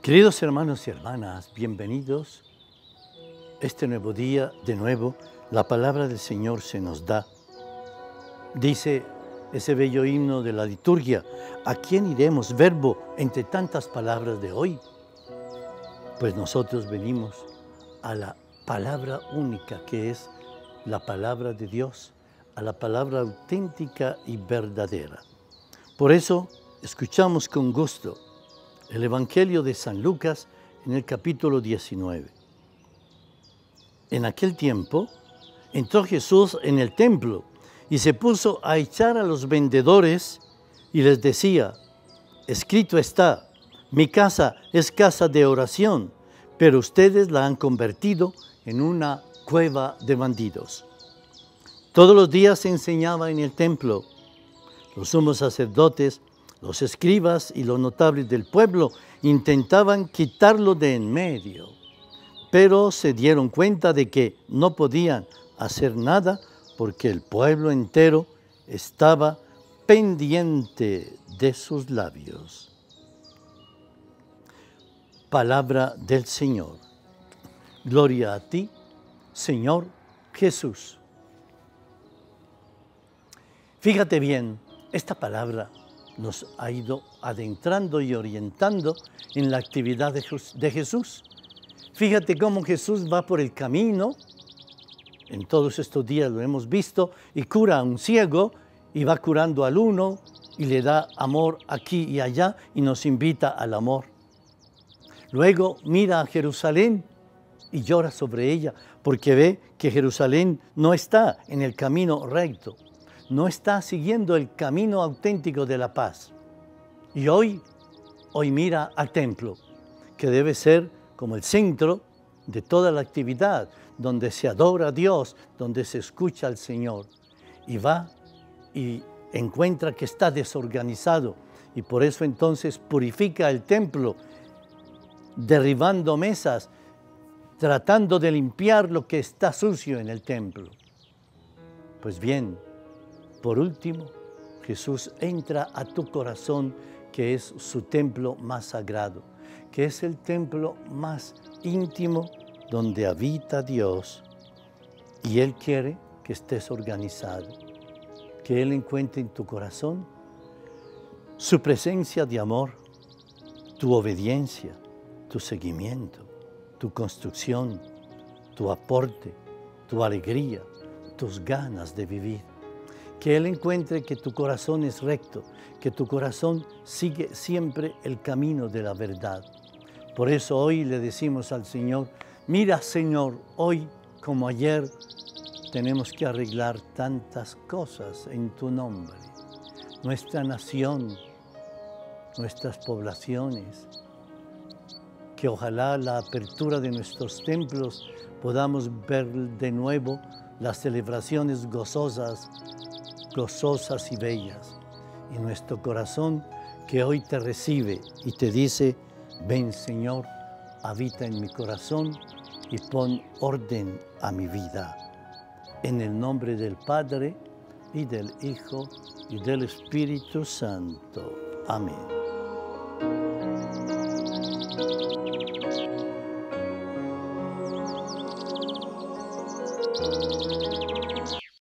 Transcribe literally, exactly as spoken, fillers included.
Queridos hermanos y hermanas, bienvenidos. Este nuevo día, de nuevo, la palabra del Señor se nos da. Dice ese bello himno de la liturgia: ¿a quién iremos, verbo, entre tantas palabras de hoy? Pues nosotros venimos a la palabra única que es la palabra de Dios, a la palabra auténtica y verdadera. Por eso escuchamos con gusto el Evangelio de San Lucas en el capítulo diecinueve. En aquel tiempo entró Jesús en el templo y se puso a echar a los vendedores y les decía: escrito está, mi casa es casa de oración, pero ustedes la han convertido en una cueva de bandidos. Todos los días se enseñaba en el templo. Los sumos sacerdotes, los escribas y los notables del pueblo intentaban quitarlo de en medio, pero se dieron cuenta de que no podían hacer nada porque el pueblo entero estaba pendiente de sus labios. Palabra del Señor. Gloria a ti, Señor Jesús. Fíjate bien, esta palabra nos ha ido adentrando y orientando en la actividad de Jesús. Fíjate cómo Jesús va por el camino, en todos estos días lo hemos visto, y cura a un ciego, y va curando al uno, y le da amor aquí y allá, y nos invita al amor. Luego mira a Jerusalén y llora sobre ella, porque ve que Jerusalén no está en el camino recto, no está siguiendo el camino auténtico de la paz. Y hoy, hoy mira al templo, que debe ser como el centro de toda la actividad, donde se adora a Dios, donde se escucha al Señor. Y va y encuentra que está desorganizado, y por eso entonces purifica el templo, derribando mesas, tratando de limpiar lo que está sucio en el templo. Pues bien, por último, Jesús entra a tu corazón, que es su templo más sagrado, que es el templo más íntimo donde habita Dios. Y Él quiere que estés organizado, que Él encuentre en tu corazón su presencia de amor, tu obediencia, tu seguimiento, tu construcción, tu aporte, tu alegría, tus ganas de vivir. Que Él encuentre que tu corazón es recto, que tu corazón sigue siempre el camino de la verdad. Por eso hoy le decimos al Señor: mira, Señor, hoy como ayer tenemos que arreglar tantas cosas en tu nombre. Nuestra nación, nuestras poblaciones, que ojalá la apertura de nuestros templos podamos ver de nuevo las celebraciones gozosas, gozosas y bellas. Y nuestro corazón que hoy te recibe y te dice: ven, Señor, habita en mi corazón y pon orden a mi vida. En el nombre del Padre, y del Hijo, y del Espíritu Santo. Amén.